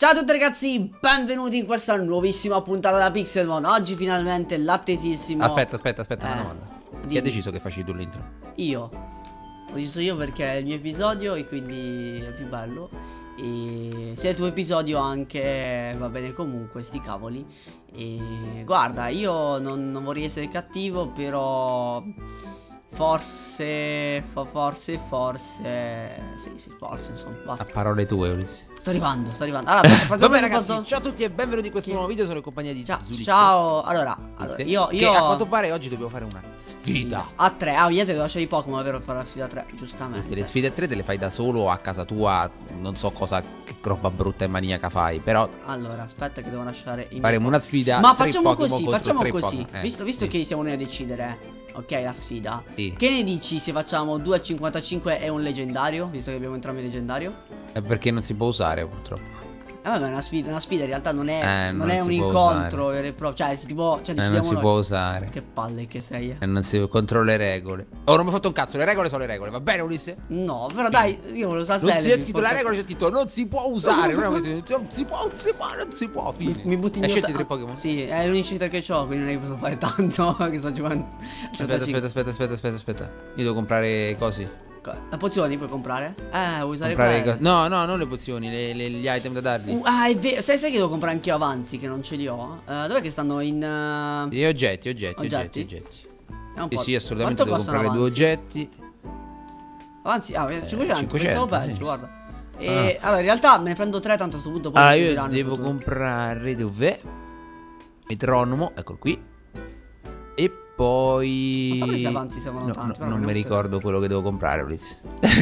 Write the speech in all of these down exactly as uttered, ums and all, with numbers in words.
Ciao a tutti ragazzi, benvenuti in questa nuovissima puntata da Pixelmon. Oggi finalmente l'attetissimo. Aspetta, aspetta, aspetta, una eh, domanda. Chi dimmi. ha deciso che facevi tu l'intro? Io. Ho deciso io perché è il mio episodio e quindi è il più bello. E se è il tuo episodio anche va bene comunque, sti cavoli. E guarda, io non, non vorrei essere cattivo, però forse, fo- forse, forse, sì, sì, forse, insomma, A basta. parole tue, Ulisse. Sto arrivando, sto arrivando. Allora, facciamo Vabbè un ragazzi, posto- ciao a tutti e benvenuti in questo Chi- nuovo video. Sono in compagnia di Ciao, Zulisse. ciao. Allora, allora Ulisse, io, che io a quanto pare oggi dobbiamo fare una sfida. a tre. Ah, niente, devo lasciare i Pokémon, vero? Per fare la sfida a tre, Queste giustamente. le sfide a tre te le fai da solo a casa tua. Non so cosa, che roba brutta e maniaca fai. Però Allora, aspetta che devo lasciare i faremo miei una sfida. Ma tre facciamo Pokémon così, contro facciamo tre così. Pokémon. Eh, visto visto sì. che siamo noi a decidere, ok, la sfida. Sì. Che ne dici se facciamo due a cinquantacinque e un leggendario? Visto che abbiamo entrambi leggendario. È perché non si può usare purtroppo. Eh vabbè, una sfida, una sfida in realtà non è, Eh, non non è si un può incontro vero e proprio. Cioè, se tipo, cioè, Eh, non decidiamo si noi. può usare. Che palle che sei. eh. E non si contro le regole. Oh, non mi hai fatto un cazzo. Le regole sono le regole. Va bene, Ulisse? No, però dai, io volevo sapere. Non si è scritto la regola, c'è scritto non si può usare. Non è una questione, non si può, non si può, non si può. Mi, Fine. mi butti in Hai giro. scelto i tre Pokémon? Sì, è l'unica che ho, quindi non è che posso fare tanto. Che sto giocando. Aspetta, aspetta, aspetta, aspetta, aspetta, aspetta. Io devo comprare cosi. La pozioni puoi comprare? Eh, vuoi usare Comprare quelle? co- No, no, non le pozioni, le- le- gli item da dargli. Uh, ah, è vero. Sai, sai che devo comprare anch'io avanzi, che non ce li ho? Eh, dov'è che stanno in. eh, Gli oggetti, oggetti, Oggetti? oggetti, oggetti. è un Sì, po'. sì, assolutamente Quanto devo costano comprare due avanzi? oggetti. Avanzi, ah, cinquecento, cinquecento, pensavo peggio, sì. guarda. E allora, in realtà me ne prendo tre, tanto a sto punto poi Allora, mi io serviranno in devo futuro. comprare dov'è? Metronomo, eccolo qui. E poi. Non so se avanzi servono No, tanti, no, però non me mi ne ricordo quello che devo comprare, Ulisse.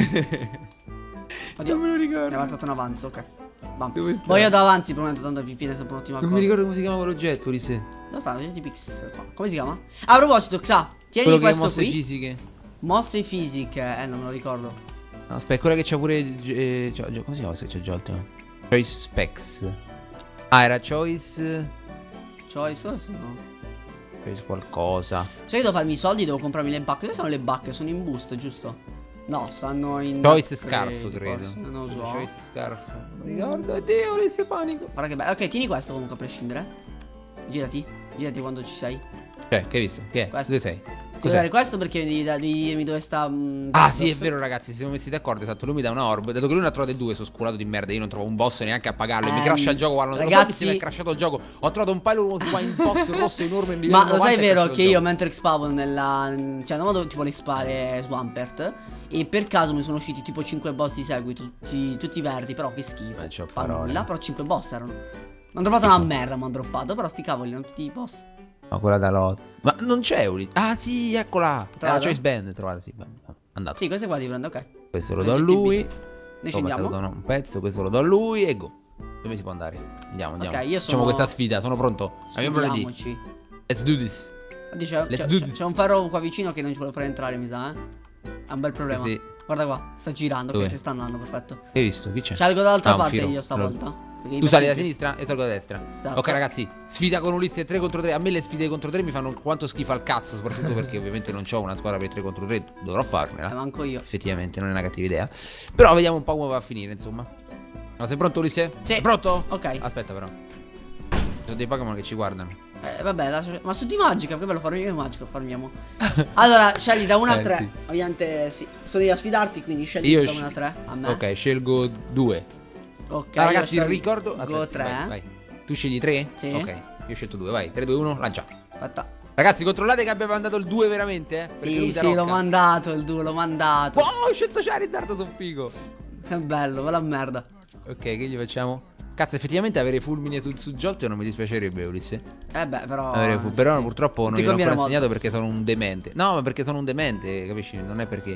Oddio, Non me lo mi è ricordo. avanzato un avanzo, ok. Bam. Dove sta? Poi io do avanzi, prometto, tanto alla fine è sempre un'ottima Non cosa. mi ricordo come si chiama quell'oggetto, Ulisse. Dove sta? Oggetti Pix qua. Come si chiama? Ah, a proposito, Xa, tieni Quello che ha questo mosse qui. fisiche. Mosse fisiche, eh, non me lo ricordo. No, aspetta, quella che c'ha pure. Eh, c'ha- c'ha- come si chiama se c'è già il tema? Choice Specs. Ah, era Choice. Choice, questo no. Choice qualcosa. Sai che devo farmi i soldi, devo comprarmi le bacche. Dove sono le bacche? Sono in busto, giusto? No, stanno in. Choice upgrade, Scarf, credo. forse, non lo so. Choice Scarf. Non mi ricordo. Oddio, Ulisse panico. Guarda che bello. Ok, tieni questo comunque a prescindere. Girati. Girati quando ci sei. Cioè, che hai visto? Che è? Questo. Dove sei? Devi usare questo perché devi, devi dirmi dove sta. mm, Ah, sì, è addosso. vero, ragazzi. Ci siamo messi d'accordo. Esatto, lui mi dà una orb. Dato che lui ne ha trovate due, sono sculato di merda. Io non trovo un boss neanche a pagarlo. E mi Ehm, crasha il gioco. Guarda, non ragazzi- lo so che si mi è crashato il gioco. Ho trovato un paio di un boss rosso enorme. in livello Ma lo novanta sai e è vero crashato che il io gioco. mentre expavo nella. Cioè, non vado tipo l'expare Swampert. E per caso mi sono usciti tipo cinque boss di seguito. Tutti, tutti verdi, però che schifo. Eh, c'ho Fa parole. nulla, però cinque boss erano. Mi hanno droppato una merda, mi hanno droppato. Però sti cavoli, erano tutti i boss. Ma quella da lot. Ma non c'è Uli. Ah, sì, eccola. È la Trovata? Choice Band. Trovata, sì. Andato. Sì, queste qua ti prendo, ok. Questo lo do a G T B. lui. Noi Oh, scendiamo. ma te lo do un pezzo. Questo lo do a lui. E go. Dove si può andare? Andiamo, andiamo. Ok, io Facciamo sono- questa sfida. Sono pronto. Abbiamo ready. Sfidiamoci. Let's do this. Oddio, c'è, Let's c'è- do c'è- this. c'è un ferro qua vicino che non ci vuole fare entrare, mi sa, eh. È un bel problema. Sì. Guarda qua, sta girando, Dove? ok, si sta andando, perfetto. Hai visto? Chi c'è? Salgo dall'altra Ah, un parte filo. io stavolta. perché Tu mi sali da senti- sinistra e salgo da destra. Esatto. Ok ragazzi, sfida con Ulisse tre contro tre. A me le sfide contro tre mi fanno quanto schifo al cazzo. Soprattutto perché ovviamente non ho una squadra per tre contro tre. Dovrò Eh, farmela. manco io. Effettivamente non è una cattiva idea. Però vediamo un po' come va a finire insomma. Ma sei pronto Ulisse? Sì. Sei pronto? Ok. Aspetta però. Ci sono dei Pokémon che ci guardano. Eh, vabbè, lascia- ma su di magica, che bello farmiamo io magica, farmiamo. Allora, scegli da uno a Eh, tre. sì. Ovviamente sì. Sono io a sfidarti, quindi scegli Io da sci- uno a tre. A me. Ok, scelgo due. Ok, Ah, io ragazzi, scegli- ricordo. Go Aspetta, tre. vai, vai. Tu scegli tre? Sì. Ok, io ho scelto due. Vai, tre, due, uno, lancia. Aspetta. Ragazzi, controllate che abbiamo mandato il due veramente, eh? Perché lui Sì, da sì, l'ho rocca. mandato il due, l'ho mandato. Oh, ho scelto Charizard, sono figo. Che bello, bella merda. Ok, che gli facciamo? Cazzo, effettivamente avere fulmine sul su Jolteon non mi dispiacerebbe, Ulisse. Eh beh, però. Avere fu- però sì. purtroppo non Ti gliel'ho conviene ancora molto. insegnato perché sono un demente. No, ma perché sono un demente, capisci? Non è perché.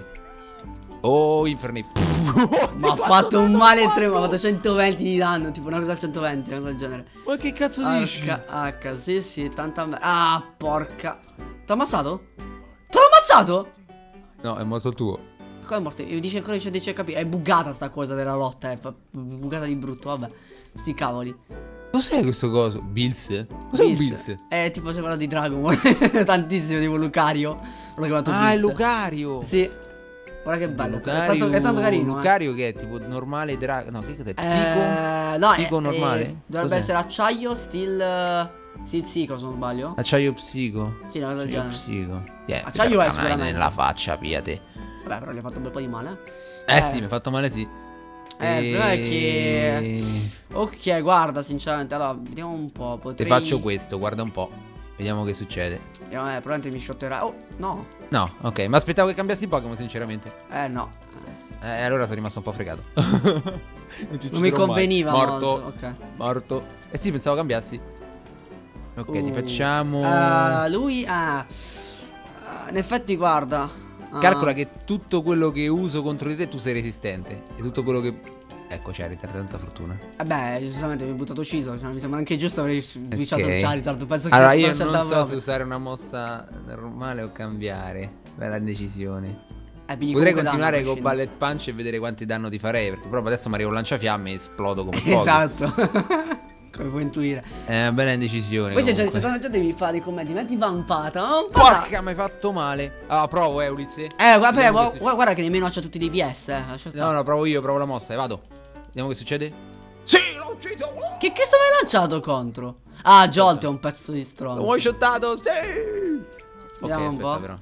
Oh, Infernape. Ma ha fatto un male tre, ma ha fatto centoventi di danno, tipo una cosa al centoventi, una cosa del genere. Ma che cazzo dici? H, H, sì, sì, tanta merda. Ah, porca. T'ha ammazzato? Te l'ho ammazzato? No, è morto il tuo. Come è morto? Mi dice ancora che c'è dieci H P. È buggata sta cosa della lotta, è fa- buggata di brutto, vabbè. Sti cavoli. Cos'è questo coso? Bills? Cos'è un Bills? È tipo c'è quello di Dragon Ball. Tantissimo, tipo Lucario. L'ho chiamato Ah, è Bills. Lucario. Sì. Guarda che bello. Lucario, è, tanto, è tanto carino. Lucario che è tipo normale, drago. No, che cos'è? Psico? Eh, no, Psico è, normale? è- dovrebbe Cos'è? essere acciaio, steel. Steel psico, se non sbaglio. Acciaio psico. Sì, una cosa del Acciaio genere. psico. Yeah, Acciaio è porca sicuramente. nella faccia, piate. Vabbè, però gli ha fatto un bel po' di male. Eh, sì, mi ha fatto male, sì. Eh, il problema è che. Ok, guarda, sinceramente. Allora, vediamo un po'. Ti Potrei. faccio questo, guarda un po'. Vediamo che succede. Eh, probabilmente mi shotterà. Oh, no. No, ok, ma aspettavo che cambiassi Pokémon, sinceramente. Eh, no. Eh, allora sono rimasto un po' fregato. non ci Non mi ucciderò mai. conveniva Morto. molto. Ok. Morto. Eh sì, pensavo cambiassi. Ok, ti Uh, facciamo. eh, lui. Ah. Ah, in effetti, guarda. ah, Calcola che tutto quello che uso contro di te tu sei resistente. E tutto quello che. Ecco, Charizard, tanta fortuna. Vabbè, giustamente mi hai buttato ucciso. Cioè, mi sembra anche giusto aver switchato Ok. il Charizard. Penso che Allora, sia io una non scelta so se propria. usare una mossa normale o cambiare. Bella decisione. Eh, quindi Potrei comunque continuare danno, con prescinde. Ballet Punch e vedere quanti danno ti farei. Perché proprio adesso mi arriva un lanciafiamme e esplodo come pochi. Esatto. Come puoi intuire. È una bella indecisione. Poi c'è già, comunque. secondo te devi fare i commenti. Metti vampata. Vampata. Porca, mi hai fatto male. Ah, provo, eh, Ulisse. Eh, guarda, Vediamo guarda, che guarda, guarda che nemmeno c'ha tutti dei V S. Eh. Lascia stare. No, no, provo io, provo la mossa e vado. Vediamo che succede. Sì, l'ho ucciso. Oh! Che cazzo mi hai lanciato contro? Ah, Jolt è un pezzo di L'ho stronzo. one shottato, sì. Ok, Vediamo un aspetta po'. però.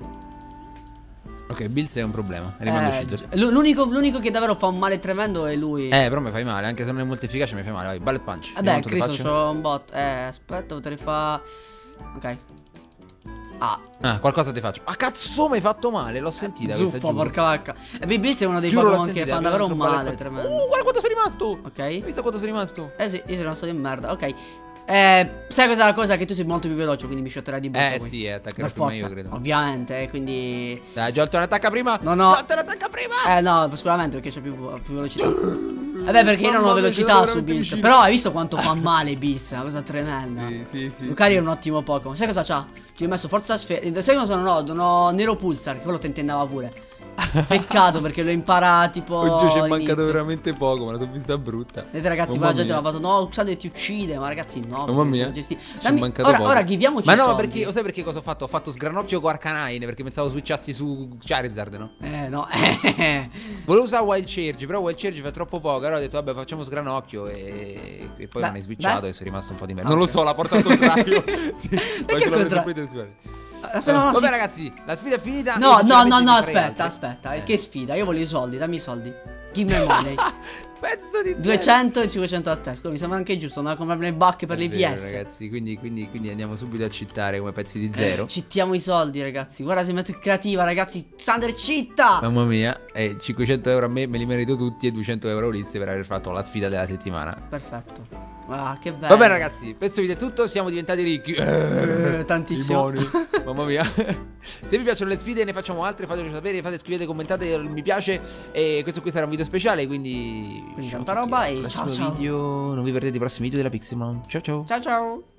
Ok, Bills è un problema. Rimane Eh, uscito. gi- l'unico, l'unico che davvero fa un male tremendo è lui. Eh, però mi fai male, anche se non è molto efficace mi fai male. Vai, Ballet Punch. Vabbè, Vediamo quanto ti Cristo, faccio. c'ho un bot. Eh, aspetta, potrei fare. Ok. Ah, Ah, qualcosa ti faccio. Ah, cazzo, mi hai fatto male, l'ho sentita questa, zuffa, giuro. porca vacca. E B B è uno dei Giuro, l'ho Pokémon che sentita, fanno davvero un abbiamo male fatto Ballet tremendo. Uh, guarda quanto sei rimasto. Ok. Hai visto quanto sei rimasto? Eh sì, io sono rimasto di merda. Ok. Eh, sai cos'è la cosa? Che tu sei molto più veloce, quindi mi shotterai di brutto. Eh poi. sì, eh, attaccherò Per prima forza, io, credo. ovviamente, eh, quindi. Dai, Jolton attacca prima. No, no. Jolton attacca prima. Eh no, sicuramente perché c'è più, più velocità. Vabbè, perché io non Mamma ho mia, velocità sono su veramente Beast. vicino. Però hai visto quanto fa male Beast? È una cosa tremenda. Sì, sì, sì. Lucario è un ottimo Pokémon. Sai cosa c'ha? Ci ho messo forza sfera. Sai cosa non ho? Non ho Nero Pulsar, che quello te intendeva pure. Peccato perché l'ho imparato tipo. Oggi ci è mancato all'inizio. veramente poco, ma la tua vista brutta. Vedete ragazzi, Mamma qua la gente mi mia. ha fatto no, Xander ti uccide, ma ragazzi no. Mamma perché mia. sono gestiti- Ci è Dammi- mancato ora, poco. ora chiediamoci Ma i no, ma soldi. perché, lo sai perché cosa ho fatto? Ho fatto sgranocchio con Arcanine perché pensavo switchassi su Charizard, no? Eh no. eh. Volevo usare Wild Charge, però Wild Charge fa troppo poco. Allora ho detto, vabbè, facciamo sgranocchio. E, e poi Beh, non hai switchato beh. e sei rimasto un po' di merda. Ah, Non ok. lo so, la porta al contrario. Sì, Perché faccio la al presa contrario? qui, attenzione. Aspetta, no, no, Vabbè, sì. ragazzi, la sfida è finita. No, Io no, no, sinceramente no, ne farei aspetta, altre. aspetta. Eh. Che sfida? Io voglio i soldi, dammi i soldi. Give me money. Pezzo di zero. duecento e cinquecento a te. Scusa, mi sembra anche giusto. Andare a comprarmi le bacche per È le vero, V S. ragazzi, quindi, quindi, quindi andiamo subito a cittare come pezzi di Eh, zero. Cittiamo i soldi, ragazzi. Guarda, sei molto creativa, ragazzi. Xander citta. Mamma mia, e cinquecento euro a me me li merito tutti e duecento euro a Ulisse per aver fatto la sfida della settimana. Perfetto. Ah, che bello. Va bene, ragazzi, questo video è tutto, siamo diventati ricchi. Eh, tantissimo. I moni. Mamma mia. Se vi piacciono le sfide ne facciamo altre, fateci sapere, fate, scrivete, commentate, il mi piace. E questo qui sarà un video speciale, quindi... Quindi ci tanta vediamo roba al e prossimo ciao, ciao. video. Non vi perdete i prossimi video della Pixelmon. Ciao ciao. Ciao ciao.